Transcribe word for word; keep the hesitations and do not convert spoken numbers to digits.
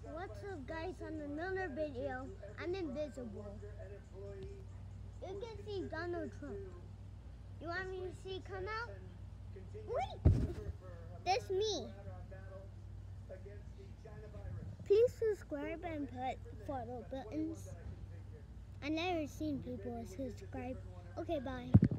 What's up, guys? On another video, I'm invisible. You can see Donald Trump. You want me to see come out? Wait! That's me. Please subscribe and put photo buttons. I never seen people subscribe. Okay, bye.